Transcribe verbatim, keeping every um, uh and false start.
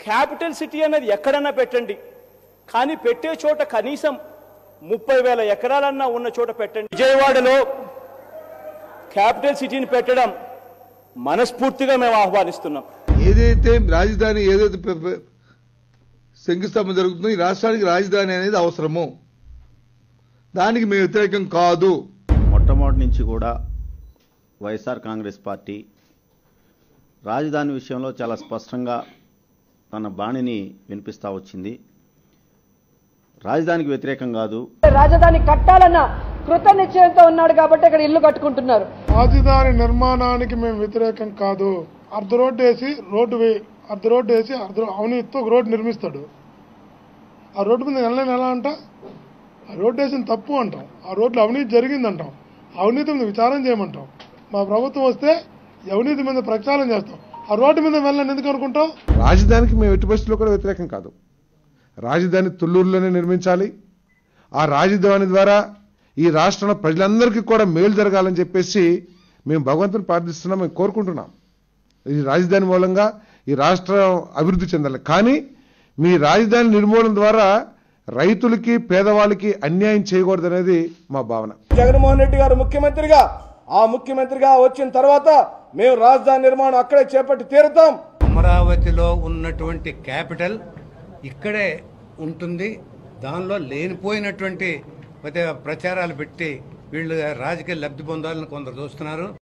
Capital city అనేది ఎక్కడన్నా పెట్టండి, కానీ పెట్టే చోట కనీసం ముప్పై వేల ఎకరాలన్నా ఉన్న చోట పెట్టండి. విజయవాడలో క్యాపిటల్ సిటీని పెట్టడం మనస్ఫూర్తిగా మేము ఆహ్వానిస్తున్నాం. ఏదైతే రాజధాని ఏదైతే శంకుస్థాపన జరుగుతుందో ఈ రాష్ట్రానికి రాజధాని అనేది అవసరము, దానికి మేము వ్యతిరేకం కాదు. మొట్టమొదటి నుంచి కూడా వైఎస్ఆర్ కాంగ్రెస్ పార్టీ రాజధాని విషయంలో చాలా స్పష్టంగా తన బాణిని వినిపిస్తా వచ్చింది. రాజధానికి వ్యతిరేకం కాదు. రాజధాని కట్టాలన్న కృత నిశ్చయంతో ఉన్నాడు కాబట్టి ఇక్కడ ఇల్లు కట్టుకుంటున్నారు. రాజధాని నిర్మాణానికి మేము వ్యతిరేకం కాదు. అర్ధ రోడ్డు వేసి రోడ్డు అర్ధ రోడ్డు వేసి అర్ధ అవినీతితో ఒక రోడ్డు నిర్మిస్తాడు. ఆ రోడ్డు మీద వెళ్ళని ఎలా అంట, ఆ రోడ్డు వేసిన తప్పు అంటాం, ఆ రోడ్లో అవినీతి జరిగిందంటాం, అవినీతి మీద విచారం చేయమంటాం. మా ప్రభుత్వం వస్తే అవినీతి మీద ప్రచారం చేస్తాం. ఆ రోడ్డు మీద వెళ్ళని ఎందుకు అనుకుంటాం? రాజధానికి మేము ఎట్టి పరిస్థితుల్లో కూడా వ్యతిరేకం కాదు. రాజధాని తుళ్లూరులోనే నిర్మించాలి. ఆ రాజధాని ద్వారా ఈ రాష్ట్రంలో ప్రజలందరికీ కూడా మేలు జరగాలని చెప్పేసి మేము భగవంతుని ప్రార్థిస్తున్నాం, మేము కోరుకుంటున్నాం. ఈ రాజధాని మూలంగా ఈ రాష్ట్రం అభివృద్ధి చెందాలి. కానీ మీ రాజధాని నిర్మూలన ద్వారా రైతులకి పేదవాళ్ళకి అన్యాయం చేయకూడదు అనేది మా భావన. జగన్మోహన్ రెడ్డి గారు ముఖ్యమంత్రిగా ఆ ముఖ్యమంత్రిగా వచ్చిన తర్వాత మేము రాజధాని నిర్మాణం అక్కడే చేపట్టి తీరుతాం. అమరావతిలో ఉన్నటువంటి క్యాపిటల్ ఇక్కడే ఉంటుంది. దానిలో లేనిపోయినటువంటి ప్రచారాలు పెట్టి వీళ్ళు రాజకీయ లబ్ధి పొందాలని కొందరు చూస్తున్నారు.